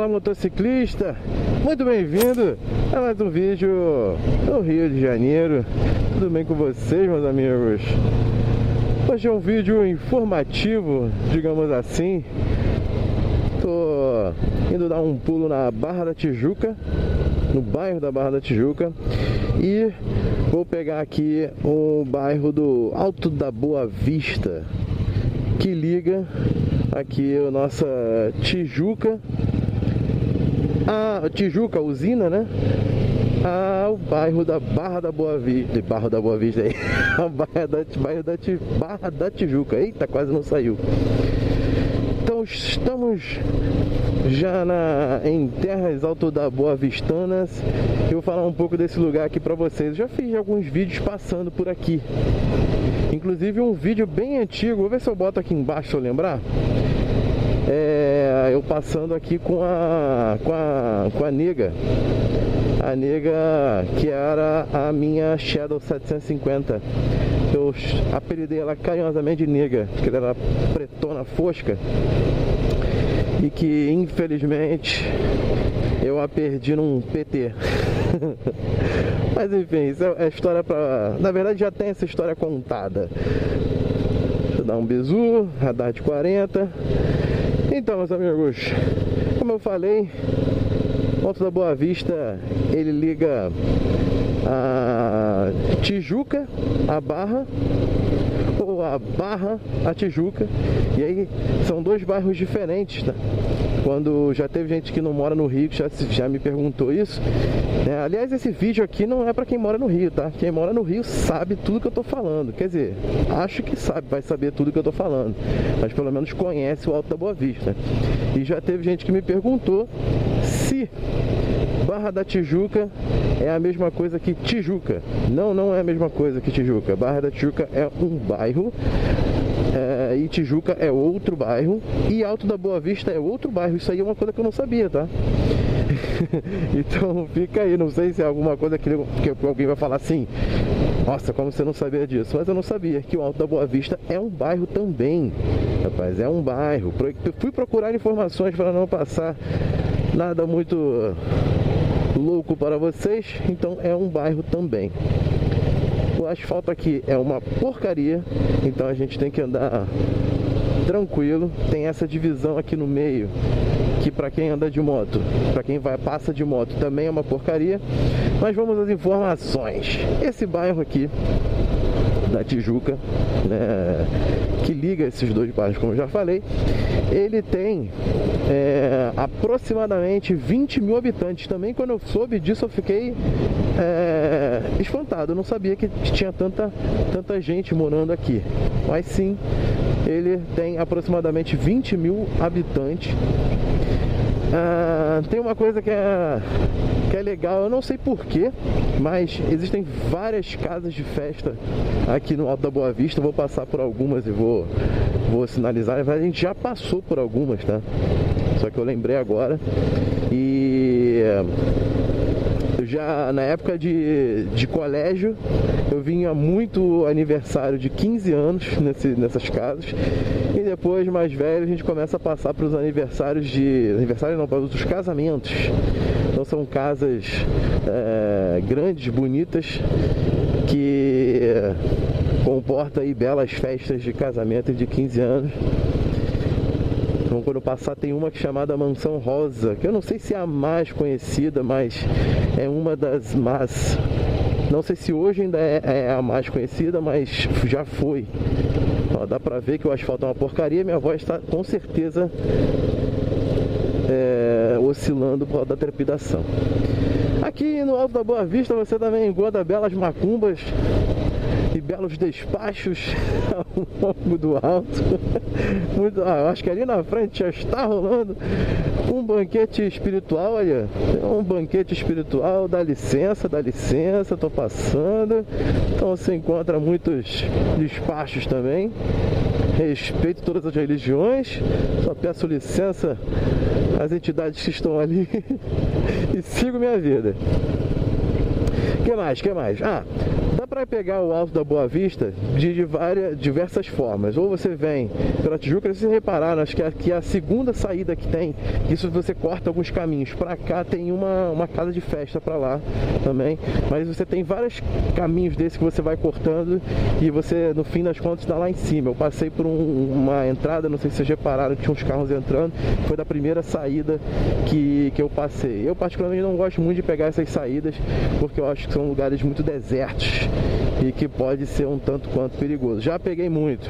motociclista, muito bem-vindo a mais um vídeo do Rio de Janeiro. Tudo bem com vocês, meus amigos? Hoje é um vídeo informativo, digamos assim. Tô indo dar um pulo na Barra da Tijuca, no bairro da Barra da Tijuca, e vou pegar aqui o bairro do Alto da Boa Vista, que liga aqui a nossa Tijuca, a Tijuca usina, né, ao bairro da Barra da Boa Vista, aí, Barra da Tijuca. Eita, quase não saiu. Então estamos já em terras Alto da Boa Vistanas. Eu vou falar um pouco desse lugar aqui para vocês. Eu já fiz alguns vídeos passando por aqui, inclusive um vídeo bem antigo. Vou ver se eu boto aqui embaixo, se eu lembrar. Eu passando aqui com a nega. A nega que era a minha Shadow 750. Eu apelidei ela carinhosamente de nega, porque ela era pretona fosca e que infelizmente eu a perdi num PT. Mas enfim, isso é história pra... Na verdade já tem essa história contada. Deixa eu dar um bizu, radar de 40. Então, meus amigos, como eu falei, Alto da Boa Vista, ele liga a Tijuca, a Barra, ou a Barra, a Tijuca. E aí são dois bairros diferentes, tá? Quando já teve gente que não mora no Rio que já me perguntou isso. Aliás, esse vídeo aqui não é para quem mora no Rio, tá? Quem mora no Rio sabe tudo que eu tô falando. Quer dizer, acho que vai saber tudo que eu tô falando, mas pelo menos conhece o Alto da Boa Vista. E já teve gente que me perguntou se Barra da Tijuca é a mesma coisa que Tijuca. Não, não é a mesma coisa que Tijuca. Barra da Tijuca é um bairro, e Tijuca é outro bairro, e Alto da Boa Vista é outro bairro. Isso aí é uma coisa que eu não sabia, tá? Então fica aí, não sei se é alguma coisa que alguém vai falar assim: nossa, como você não sabia disso? Mas eu não sabia que o Alto da Boa Vista é um bairro também, rapaz, é um bairro. Eu fui procurar informações para não passar nada muito louco para vocês, então é um bairro também. O asfalto aqui é uma porcaria, então a gente tem que andar tranquilo. Tem essa divisão aqui no meio, que para quem anda de moto, para quem passa de moto, também é uma porcaria. Mas vamos às informações. Esse bairro aqui da Tijuca, né, que liga esses dois bairros, como eu já falei, ele tem aproximadamente 20 mil habitantes. Também, quando eu soube disso, eu fiquei espantado. Eu não sabia que tinha tanta gente morando aqui, mas sim, ele tem aproximadamente 20 mil habitantes. Tem uma coisa que é legal, eu não sei porquê, mas existem várias casas de festa aqui no Alto da Boa Vista. Eu vou passar por algumas e vou sinalizar. A gente já passou por algumas, tá? Só que eu lembrei agora. E já na época de colégio, eu vinha muito aniversário de 15 anos nessas casas. E depois, mais velho, a gente começa a passar para os aniversários para os casamentos. Então são casas grandes, bonitas, que comporta aí belas festas de casamento e de 15 anos. Então, quando passar, tem uma chamada Mansão Rosa, que eu não sei se é a mais conhecida, mas é uma das mais... Não sei se hoje ainda é a mais conhecida, mas já foi. Ó, dá pra ver que o asfalto é uma porcaria. Minha voz está com certeza oscilando por causa da trepidação. Aqui no Alto da Boa Vista você também encontra belas macumbas e belos despachos ao longo do alto. Acho que ali na frente já está rolando um banquete espiritual. Olha, um banquete espiritual. Dá licença, tô passando. Então você encontra muitos despachos também. Respeito todas as religiões, só peço licença às entidades que estão ali e sigo minha vida. Que mais? Dá para pegar o Alto da Boa Vista de diversas formas. Ou você vem pela Tijuca, vocês repararam, acho que aqui é a segunda saída que tem. Isso você corta alguns caminhos. Para cá tem uma casa de festa para lá também. Mas você tem vários caminhos desses que você vai cortando e você, no fim das contas, dá lá em cima. Eu passei por uma entrada, não sei se vocês repararam, que tinha uns carros entrando. Foi da primeira saída que eu passei. Eu particularmente não gosto muito de pegar essas saídas, porque eu acho que são lugares muito desertos e que pode ser um tanto quanto perigoso. Já peguei muito.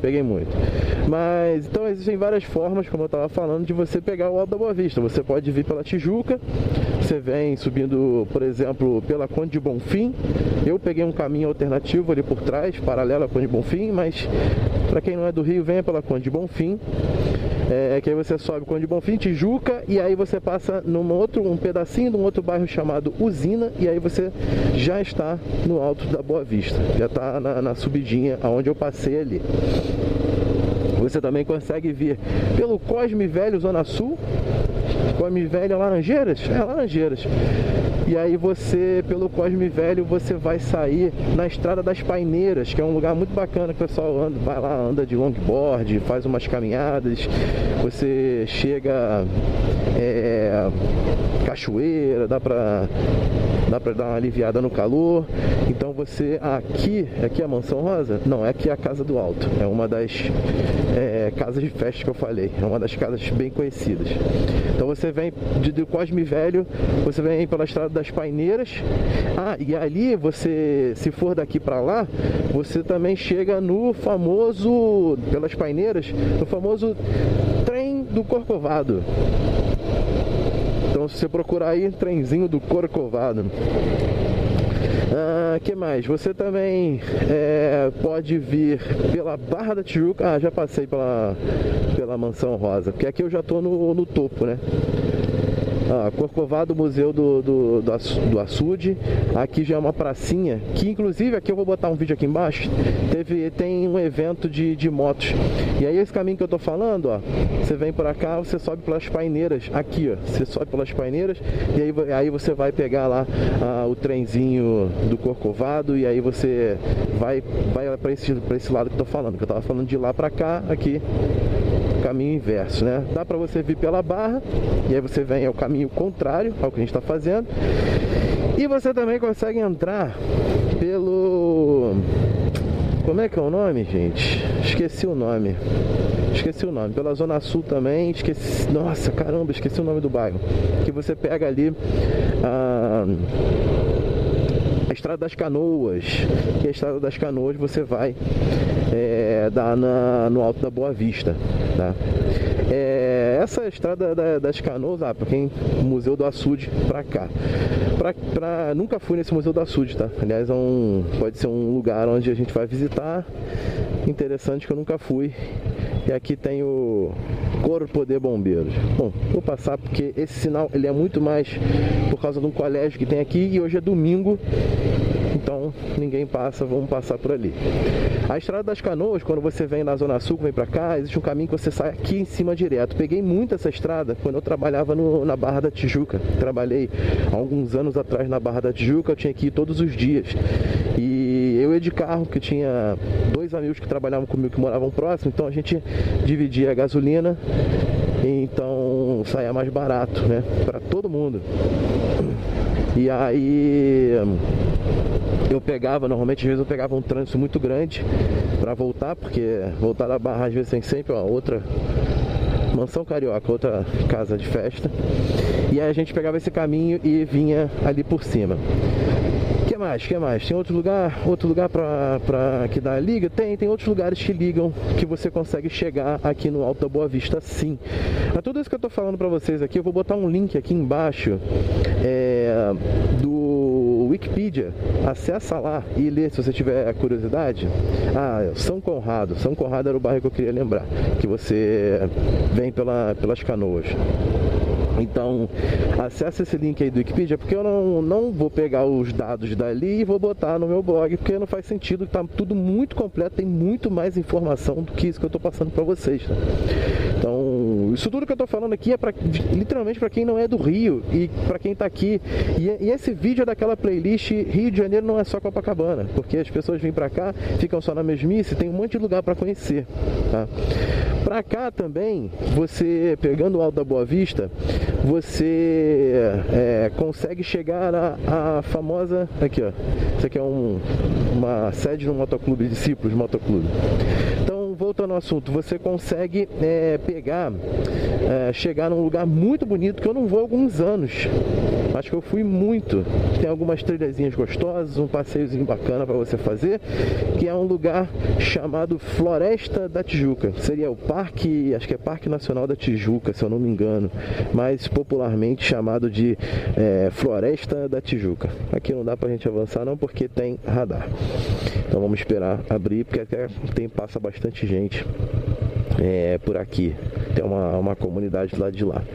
Mas então existem várias formas, como eu estava falando, de você pegar o Alto da Boa Vista. Você pode vir pela Tijuca, você vem subindo, por exemplo, pela Conde de Bonfim. Eu peguei um caminho alternativo ali por trás, paralelo à Conde de Bonfim, mas para quem não é do Rio, venha pela Conde de Bonfim. Que aí você sobe Conde de Bonfim, Tijuca, e aí você passa um pedacinho de um outro bairro chamado Usina, e aí você já está no Alto da Boa Vista, já está na subidinha aonde eu passei ali. Você também consegue vir pelo Cosme Velho, Zona Sul. Cosme Velho é Laranjeiras? É Laranjeiras. E aí você, pelo Cosme Velho, você vai sair na Estrada das Paineiras, que é um lugar muito bacana que o pessoal vai lá, anda de longboard, faz umas caminhadas. Você chega cachoeira, dá pra dar uma aliviada no calor. Então você, aqui é a Mansão Rosa? Não, aqui é a Casa do Alto. É uma das casas de festa que eu falei. É uma das casas bem conhecidas. Então você vem de Cosme Velho, você vem pela Estrada das Paineiras. E ali você, se for daqui para lá, você também chega no famoso, pelas Paineiras, no famoso trem do Corcovado. Então se você procurar aí, trenzinho do Corcovado. Que mais? Você também pode vir pela Barra da Tijuca. Já passei pela Mansão Rosa, porque aqui eu já estou no topo, né? Corcovado, Museu do Açude. Aqui já é uma pracinha, que inclusive aqui eu vou botar um vídeo aqui embaixo. Tem um evento de motos. E aí esse caminho que eu tô falando, você vem por cá, você sobe pelas Paineiras. Aqui, você sobe pelas Paineiras e aí você vai pegar lá o trenzinho do Corcovado, e aí você vai para esse lado que eu tô falando, que eu tava falando de lá para cá, aqui caminho inverso, né? Dá para você vir pela Barra, e aí você vem ao caminho contrário ao que a gente está fazendo. E você também consegue entrar pelo... Como é que é o nome, gente? Esqueci o nome. Pela Zona Sul também. Nossa, caramba, esqueci o nome do bairro. Que você pega ali a Estrada das Canoas. Que a Estrada das Canoas você vai dar no Alto da Boa Vista, tá? Essa Estrada das Canoas, para quem Museu do Açude pra cá. Nunca fui nesse Museu do Açude, tá? Aliás, pode ser um lugar onde a gente vai visitar. Interessante, que eu nunca fui. E aqui tem o Corpo de Bombeiros. Bom, vou passar porque esse sinal ele é muito mais por causa de um colégio que tem aqui, e hoje é domingo, então ninguém passa, vamos passar por ali. A Estrada das Canoas, quando você vem na Zona Sul, vem pra cá, existe um caminho que você sai aqui em cima direto. Peguei muito essa estrada quando eu trabalhava na Barra da Tijuca. Trabalhei há alguns anos atrás na Barra da Tijuca, eu tinha que ir todos os dias. E eu ia de carro, porque tinha 2 amigos que trabalhavam comigo que moravam próximo, então a gente dividia a gasolina, então saía mais barato, né, para todo mundo. E aí normalmente às vezes eu pegava um trânsito muito grande para voltar, porque voltar da Barra às vezes tem sempre outra Mansão Carioca, outra casa de festa, e aí a gente pegava esse caminho e vinha ali por cima. Que mais? Tem outro lugar para que dá liga? Tem outros lugares que ligam, que você consegue chegar aqui no Alto da Boa Vista, sim. Mas tudo isso que eu tô falando para vocês aqui, eu vou botar um link aqui embaixo do Wikipedia. Acessa lá e lê se você tiver curiosidade. São Conrado era o bairro que eu queria lembrar, que você vem pelas Canoas. Então, acesse esse link aí do Wikipedia, porque eu não vou pegar os dados dali e vou botar no meu blog, porque não faz sentido, tá tudo muito completo, tem muito mais informação do que isso que eu estou passando para vocês, tá? Então, o Isso tudo que eu tô falando aqui é literalmente para quem não é do Rio e para quem tá aqui. E esse vídeo é daquela playlist Rio de Janeiro não é só Copacabana, porque as pessoas vêm para cá, ficam só na mesmice, tem um monte de lugar para conhecer, tá? Para cá também, você pegando o Alto da Boa Vista, você consegue chegar à famosa, aqui ó, isso aqui é uma sede no motoclube, Discípulos Motoclube. Então, voltando ao assunto, você consegue chegar num lugar muito bonito que eu não vou há alguns anos. Acho que eu fui muito. Tem algumas trilhazinhas gostosas, um passeiozinho bacana para você fazer, que é um lugar chamado Floresta da Tijuca. Seria o parque, acho que é Parque Nacional da Tijuca, se eu não me engano, mas popularmente chamado de Floresta da Tijuca. Aqui não dá pra gente avançar não, porque tem radar. Então vamos esperar abrir, porque até passa bastante gente por aqui. Tem uma comunidade do lado de lá.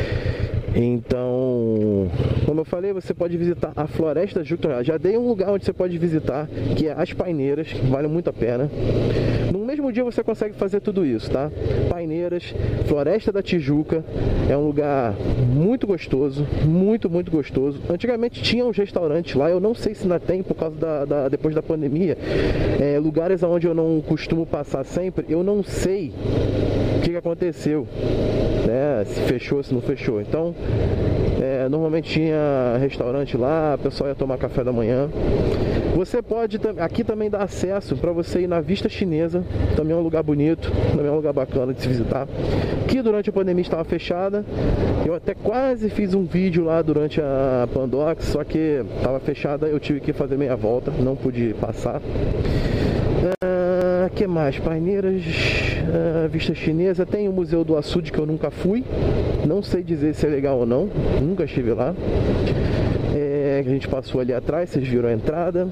Então, como eu falei, você pode visitar a Floresta da Tijuca. Já dei um lugar onde você pode visitar, que é as Paineiras, que vale muito a pena. No mesmo dia você consegue fazer tudo isso, tá? Paineiras, Floresta da Tijuca, é um lugar muito gostoso, muito gostoso. Antigamente tinha uns restaurantes lá, eu não sei se ainda tem por causa depois da pandemia. Lugares onde eu não costumo passar sempre, eu não sei o que aconteceu, né? Se fechou, se não fechou. Então, normalmente tinha restaurante lá, o pessoal ia tomar café da manhã. Você pode, aqui também dá acesso para você ir na Vista Chinesa, também é um lugar bonito, também é um lugar bacana de se visitar, que durante a pandemia estava fechada. Eu até quase fiz um vídeo lá durante a Pandox, só que estava fechada, eu tive que fazer meia volta, não pude passar. Que mais? Paineiras, Vista Chinesa, tem o Museu do Açude que eu nunca fui, não sei dizer se é legal ou não, nunca estive lá. A gente passou ali atrás, vocês viram a entrada.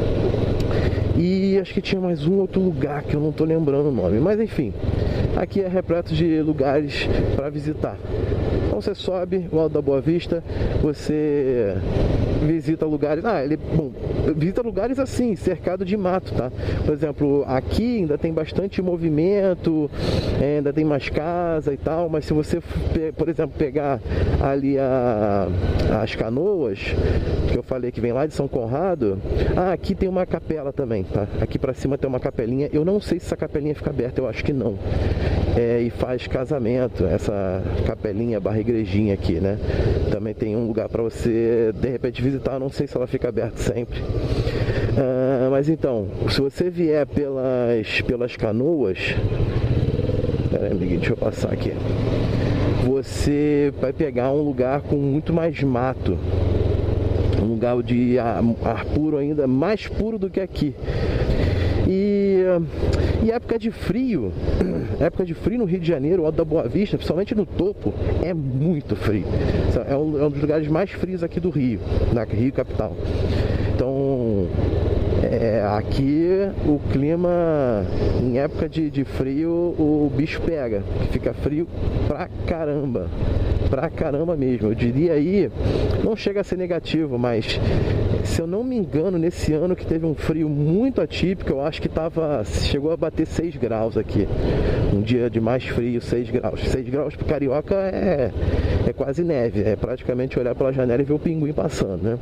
E acho que tinha mais um outro lugar que eu não tô lembrando o nome, mas enfim, aqui é repleto de lugares para visitar. Então você sobe o Alto da Boa Vista, você visita lugares, visita lugares assim, cercado de mato, tá? Por exemplo, aqui ainda tem bastante movimento, ainda tem mais casa e tal, mas se você, por exemplo, pegar ali as Canoas, que eu falei que vem lá de São Conrado, aqui tem uma capela também, tá? Aqui pra cima tem uma capelinha, eu não sei se essa capelinha fica aberta, eu acho que não. E faz casamento, essa capelinha barra igrejinha aqui, né? Também tem um lugar para você de repente visitar, não sei se ela fica aberta sempre. Mas então, se você vier pelas Canoas, pera aí, amiguinho, deixa eu passar aqui. Você vai pegar um lugar com muito mais mato, um lugar de ar puro, ainda mais puro do que aqui. E época de frio no Rio de Janeiro, o Alto da Boa Vista, principalmente no topo, é muito frio. É um dos lugares mais frios aqui do Rio, na Rio Capital. Então, aqui o clima, em época de frio, o bicho pega, fica frio pra caramba mesmo. Eu diria aí, não chega a ser negativo, mas se eu não me engano, nesse ano que teve um frio muito atípico, eu acho que chegou a bater 6 graus aqui. Um dia de mais frio, 6 graus. 6 graus pro carioca é quase neve, é praticamente olhar pela janela e ver o pinguim passando, né?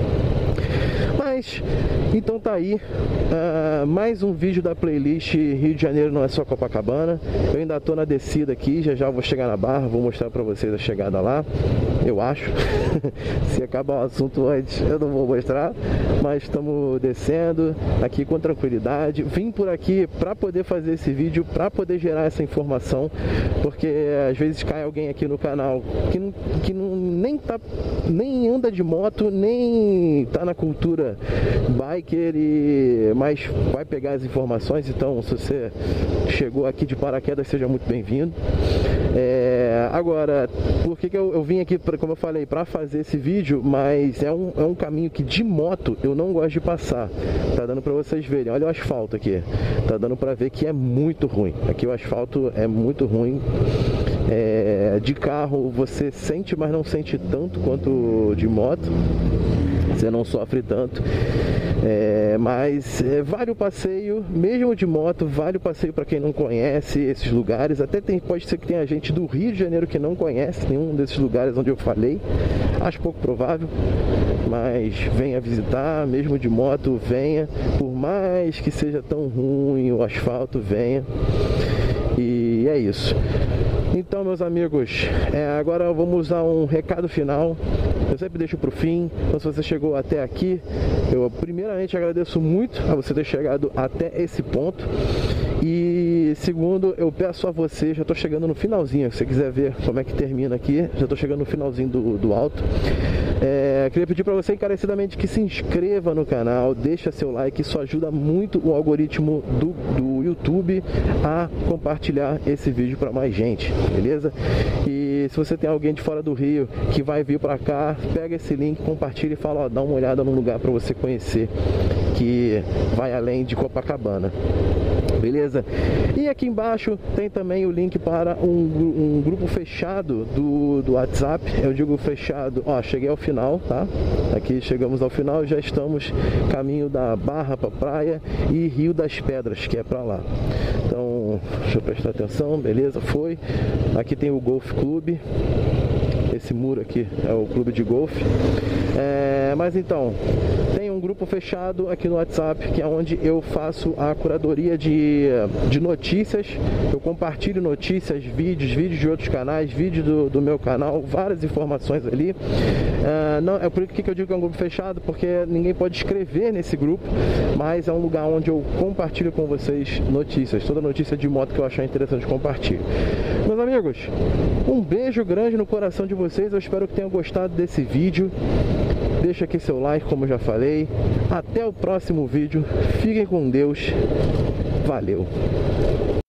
Mas, então tá aí, mais um vídeo da playlist Rio de Janeiro não é só Copacabana. Eu ainda tô na descida aqui, já vou chegar na Barra, vou mostrar pra vocês a chegada lá, eu acho. Se acabar o assunto antes, eu não vou mostrar, mas estamos descendo aqui com tranquilidade. Vim por aqui pra poder fazer esse vídeo, pra poder gerar essa informação, porque às vezes cai alguém aqui no canal que nem anda de moto, nem tá na cultura biker, mas vai pegar as informações. Então, se você chegou aqui de paraquedas, seja muito bem-vindo. Agora, por que eu vim aqui, como eu falei, para fazer esse vídeo, mas é um caminho que de moto eu não gosto de passar. Tá dando para vocês verem, olha o asfalto aqui, tá dando para ver que é muito ruim. Aqui o asfalto é muito ruim. De carro você sente, mas não sente tanto quanto de moto. Você não sofre tanto. Mas vale o passeio, mesmo de moto, vale o passeio para quem não conhece esses lugares. Até pode ser que tenha gente do Rio de Janeiro que não conhece nenhum desses lugares onde eu falei. Acho pouco provável, mas venha visitar, mesmo de moto, venha. Por mais que seja tão ruim o asfalto, venha. E é isso. Então, meus amigos, agora vamos usar um recado final. Eu sempre deixo para o fim. Então, se você chegou até aqui, eu primeiramente agradeço muito a você ter chegado até esse ponto. E segundo, eu peço a você, já estou chegando no finalzinho, se você quiser ver como é que termina aqui, já estou chegando no finalzinho do alto. Queria pedir para você encarecidamente que se inscreva no canal, deixa seu like, isso ajuda muito o algoritmo do YouTube a compartilhar esse vídeo para mais gente, beleza? E se você tem alguém de fora do Rio que vai vir para cá, pega esse link, compartilha e fala, ó, dá uma olhada num lugar para você conhecer, que vai além de Copacabana. Beleza? E aqui embaixo tem também o link para um grupo fechado do WhatsApp. Eu digo fechado, ó, cheguei ao final, tá? Aqui chegamos ao final, já estamos caminho da Barra para praia e Rio das Pedras, que é para lá. Então, deixa eu prestar atenção, beleza? Foi. Aqui tem o Golf Clube. Esse muro aqui é o clube de golfe. Mas então, tem um grupo fechado aqui no WhatsApp, que é onde eu faço a curadoria de notícias. Eu compartilho notícias, vídeos de outros canais, vídeos do meu canal, várias informações ali. Não, é por que eu digo que é um grupo fechado, porque ninguém pode escrever nesse grupo, mas é um lugar onde eu compartilho com vocês notícias. Toda notícia de moto que eu achar interessante, compartilho. Meus amigos, um beijo grande no coração de vocês. Eu espero que tenham gostado desse vídeo. Deixa aqui seu like, como eu já falei. Até o próximo vídeo. Fiquem com Deus. Valeu!